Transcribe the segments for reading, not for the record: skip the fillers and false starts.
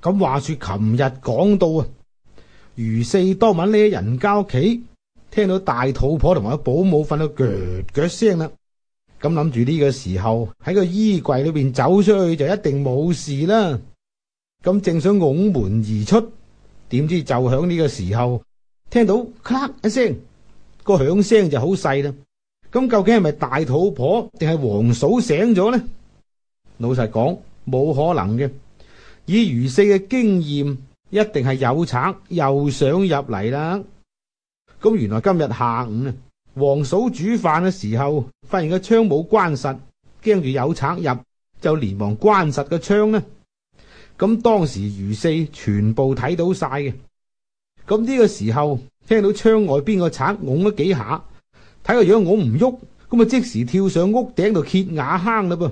咁話說琴日講到啊，余四當晚呢人家屋企，聽到大肚婆同埋保姆瞓到腳腳聲啦，咁諗住呢個時候喺個衣櫃裏邊走出去就一定冇事啦。咁正想拱門而出，點知就響呢個時候聽到咔一聲，個響聲就好細啦。咁究竟係咪大肚婆定係黃嫂醒咗呢？老實講冇可能嘅，以余四嘅經驗，一定係有賊又想入嚟啦。咁原來今日下午啊，黃嫂煮飯嘅時候，發現個窗冇關實，驚住有賊入，就連忙關實個窗呢。咁當時余四全部睇到晒嘅。咁呢個時候聽到窗外邊個賊拱咗幾下，睇個樣拱唔喐，咁啊即時跳上屋頂度揭瓦坑啦噃。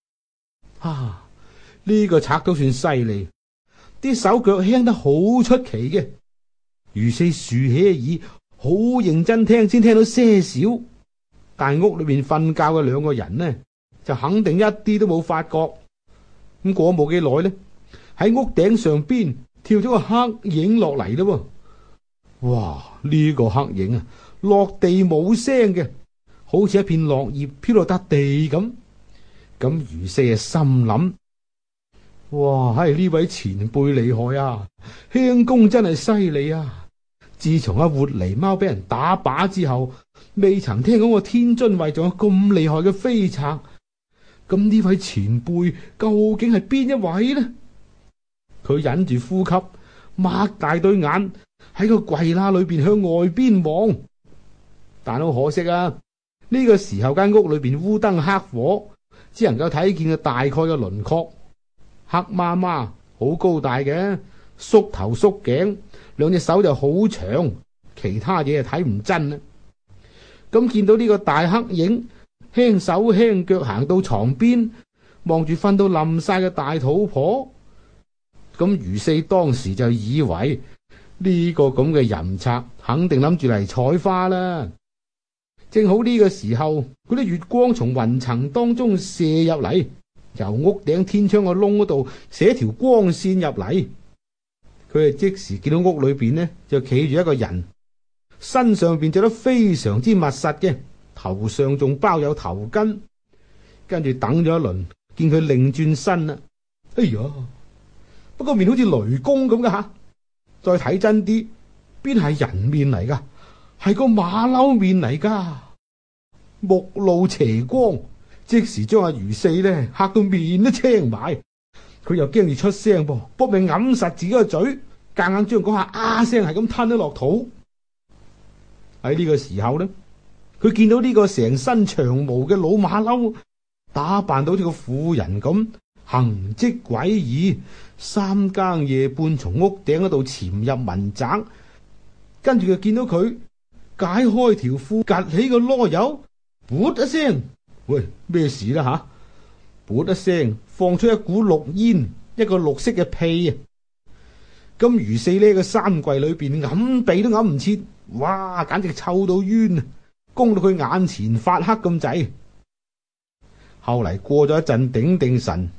呢個賊都算犀利，啲手腳輕得好出奇嘅。余四豎起耳，好認真聽，先聽到些少。但屋裏邊瞓覺嘅兩個人呢，就肯定一啲都冇發覺。咁過冇幾耐呢，喺屋頂上邊跳咗個黑影落嚟咯。哇！呢個黑影啊，落地冇聲嘅，好似一片落葉飄落笪地咁。咁余四啊心諗：哇！係呢位前輩厲害啊，輕功真係犀利啊！自從阿活狸貓俾人打靶之後，未曾聽講過天津衛仲有咁厲害嘅飛賊。咁呢位前輩究竟係邊一位呢？佢忍住呼吸，擘大對眼喺個櫃罅裏邊向外邊望。但好可惜啊，呢個時候間屋裏邊烏燈黑火，只能夠睇見個大概嘅輪廓。黑媽媽好高大嘅，縮頭縮頸，兩隻手就好長，其他嘢睇唔真啦。咁見到呢個大黑影輕手輕腳行到床邊，望住瞓到冧晒嘅大肚婆。咁余四當時就以為呢個咁嘅淫賊肯定諗住嚟採花啦。正好呢個時候，嗰啲月光從雲層當中射入嚟，由屋頂天窗個窿嗰度射條光線入嚟。佢係即時見到屋裏邊呢，就企住一個人，身上邊着得非常之密實嘅，頭上仲包有頭巾。跟住等咗一輪，見佢擰轉身啦，哎呀！不過面好似雷公咁嘅吓，再睇真啲，邊係人面嚟噶？係個馬騮面嚟噶，目露邪光，即時將阿余四呢嚇到面都青埋。佢又驚住出聲噃，搏命揞實自己個嘴，夾硬將嗰下啊聲係咁吞咗落肚。喺呢個時候呢，佢見到呢個成身長毛嘅老馬騮，打扮到好似個婦人咁，行迹詭異，三更夜半從屋頂嗰度潛入民宅，跟住就見到佢解開條褲，趷起個囉柚，噗一聲，喂，咩事啦吓？噗一聲，放出一股綠煙，一個綠色嘅屁啊！咁余四呢個衫櫃裏邊揞鼻都揞唔切，哇，簡直臭到冤啊！攻到佢眼前發黑咁滯。後嚟過咗一陣，頂定神，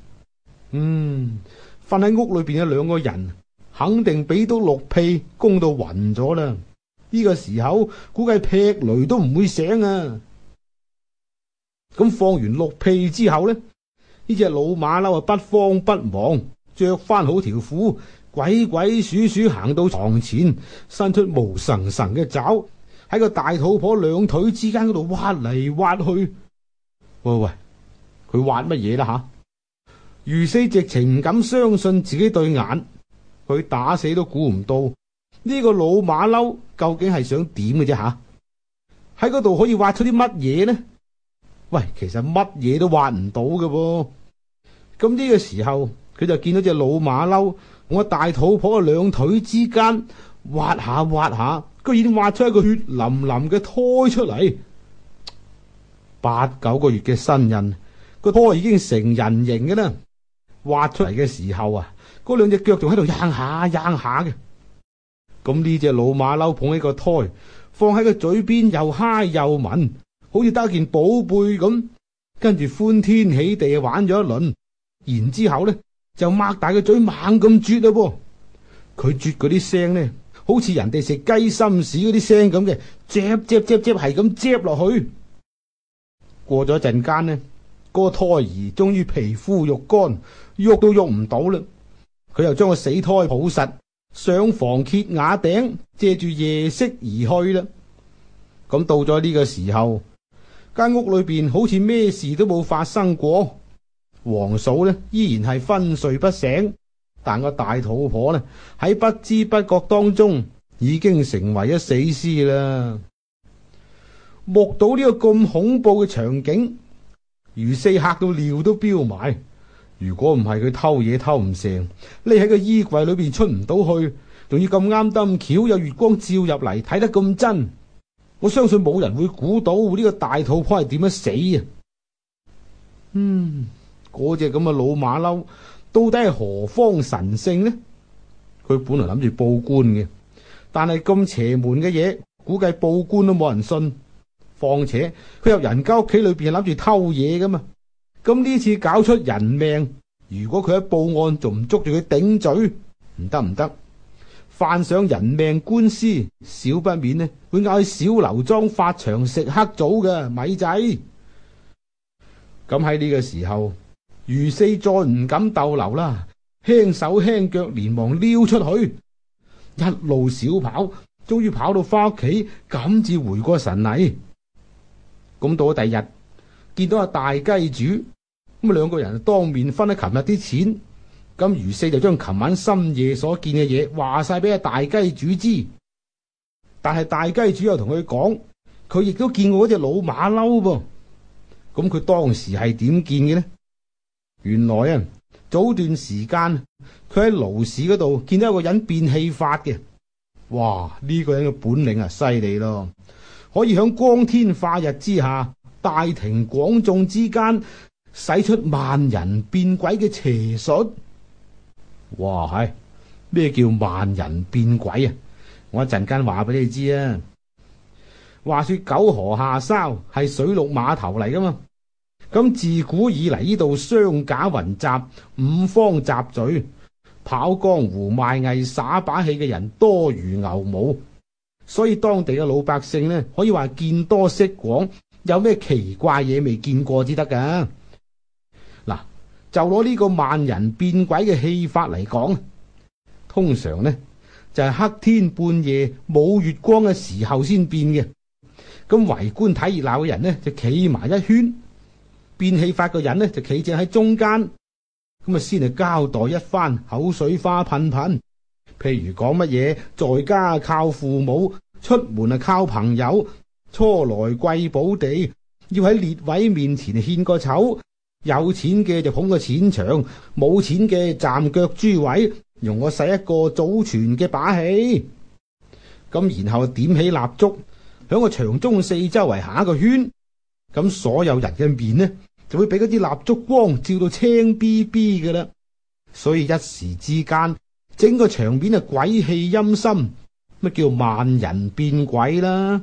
瞓喺屋裏邊嘅兩個人肯定俾到綠屁攻到暈咗啦。呢個時候估計劈雷都唔會醒啊！咁放完綠屁之後呢，呢隻老馬騮啊不慌不忙，着翻好條褲，鬼鬼祟祟行到床前，伸出毛神神嘅爪喺個大肚婆兩腿之間嗰度挖嚟挖去。喂，佢挖乜嘢啦吓？余四直情唔敢相信自己對眼，佢打死都估唔到呢個老馬騮究竟係想點嘅啫吓？喺嗰度可以挖出啲乜嘢呢？喂，其實乜嘢都挖唔到嘅噃。咁呢個時候佢就見到隻老馬騮我大肚婆嘅兩腿之間挖下挖下，居然挖出一個血淋淋嘅胎出嚟，8、9個月嘅身孕，個胎已經成人形嘅啦。挖出嚟嘅時候啊，嗰兩隻腳仲喺度掹下掹下嘅。咁呢隻老馬騮捧起個胎，放喺個嘴邊又揩又聞，好似得件寶貝咁。跟住歡天喜地玩咗一輪，然之後呢就擘大個嘴猛咁啜啦噃。佢啜嗰啲聲呢，好似人哋食雞心屎嗰啲聲咁嘅，啜啜啜啜係咁啜落去。過咗一陣間呢，個胎兒終於皮膚肉乾，喐都喐唔到啦。佢又將個死胎抱實，上房揭瓦頂，借住夜色而去啦。咁到咗呢個時候，間屋裏邊好似咩事都冇發生過。王嫂呢依然係昏睡不醒，但個大肚婆呢喺不知不覺當中已經成為咗死屍啦。目睹呢個咁恐怖嘅場景，余四嚇到尿都飆埋。如果唔係佢偷嘢偷唔成，匿喺個衣櫃裏邊出唔到去，仲要咁啱得巧有月光照入嚟睇得咁真，我相信冇人會估到呢個大肚婆係點樣死啊！嗰隻咁嘅老馬騮到底係何方神聖呢？佢本來諗住報官嘅，但係咁邪門嘅嘢，估計報官都冇人信。況且佢入人家屋企裏邊諗住偷嘢噶嘛，咁呢次搞出人命，如果佢一報案仲唔捉住佢頂嘴，唔得，犯上人命官司，少不免呢會嗌小劉莊發長食黑棗嘅咪仔。咁喺呢個時候，余四再唔敢逗留啦，輕手輕腳連忙溜出去，一路小跑，終於跑到翻屋企，咁至回過神嚟。咁到咗第二日，見到阿大雞主，咁兩個人當面分咗琴日啲錢。咁余四就將琴晚深夜所見嘅嘢話晒俾阿大雞主知。但係大雞主又同佢講，佢亦都見過嗰隻老馬騮噃。咁佢當時係點見嘅呢？原來啊，早段時間佢喺盧市嗰度見到一個人變戲法嘅。哇！呢個人嘅本領啊，犀利咯！可以響光天化日之下，大庭廣眾之間，使出萬人變鬼嘅邪術。哇！係咩叫萬人變鬼啊？我一陣間話俾你知啊。話說九河下梢係水陸碼頭嚟噶嘛，咁自古以嚟呢度商賈雲集，五方雜聚，跑江湖賣藝耍把戲嘅人多如牛毛。所以當地嘅老百姓呢，可以話見多識廣，有咩奇怪嘢未見過至得噶。嗱，就攞呢個萬人變鬼嘅戲法嚟講，通常呢就係黑天半夜冇月光嘅時候先變嘅。咁圍觀睇熱鬧嘅人呢，就企埋一圈，變戲法嘅人呢就企正喺中間，咁啊先係交代一番，口水花噴噴。譬如講乜嘢，在家靠父母，出門啊靠朋友，初來貴寶地，要喺列位面前獻個醜，有錢嘅就捧個錢場，冇錢嘅站腳豬位，容我使一個祖傳嘅把戲。咁然後點起蠟燭，響個場中四周圍行一個圈，咁所有人嘅面呢就會俾嗰啲蠟燭光照到青逼逼嘅啦。所以一時之間，整個場面啊鬼氣陰森，乜叫萬人變鬼啦？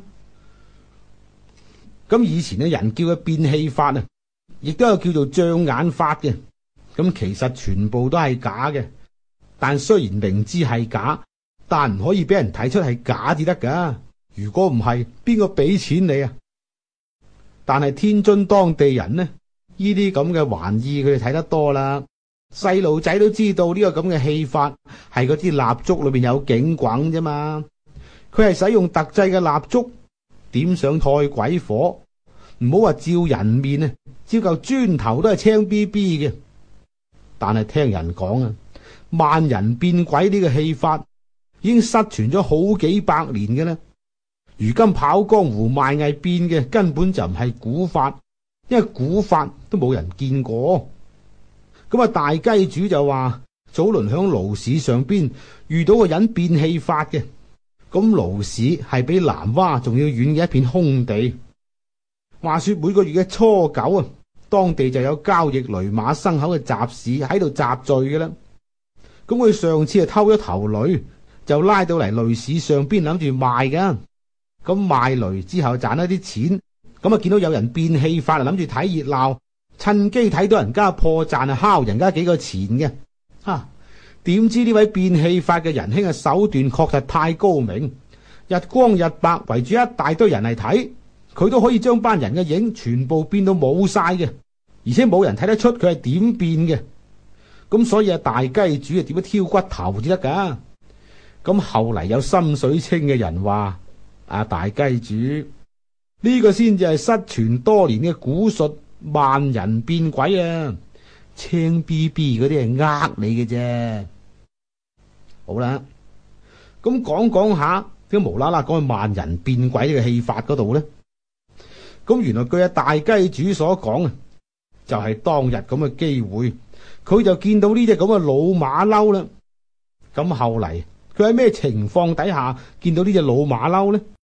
咁以前嘅人叫佢變戲法啊，亦都有叫做障眼法嘅。咁其實全部都係假嘅，但雖然明知係假，但唔可以俾人睇出係假至得噶。如果唔係，邊個俾錢你啊？但係天津當地人呢，呢啲咁嘅玩意佢哋睇得多啦。細路仔都知道呢個咁嘅戲法係嗰支蠟燭裏邊有景轟啫嘛，佢係使用特製嘅蠟燭點上菜鬼火，唔好話照人面啊，照嚿磚頭都係青逼逼嘅。但係聽人講啊，萬人變鬼呢個戲法已經失傳咗好幾百年嘅啦。如今跑江湖賣藝變嘅根本就唔係古法，因為古法都冇人見過。咁啊，大雞主就話早輪響盧市上邊遇到個人變戲法嘅。咁盧市係比南洼仲要遠嘅一片空地。話說每個月嘅初九啊，當地就有交易驢馬牲口嘅集市喺度集聚嘅啦。咁佢上次係偷咗頭驢，就拉到嚟驢市上邊諗住賣噶。咁賣驢之後賺一啲錢，咁啊見到有人變戲法啊，諗住睇熱鬧，趁機睇到人家破綻啊，敲人家幾個錢嘅。 點知呢位變戲法嘅仁兄嘅手段確實太高明，日光日白圍住一大堆人嚟睇，佢都可以將班人嘅影全部變到冇晒嘅，而且冇人睇得出佢係點變嘅。咁所以大雞主點樣挑骨頭至得噶？咁後嚟有心水清嘅人話：大雞主呢個先至係失傳多年嘅古術萬人變鬼啊！青 BB 嗰啲係呃你嘅啫。好啦，咁講下點解無啦啦講去萬人變鬼呢個戲法嗰度呢？咁原來據大雞主所講就係當日咁嘅機會，佢就見到呢隻咁嘅老馬騮啦。咁後嚟佢喺咩情況底下見到呢隻老馬騮呢？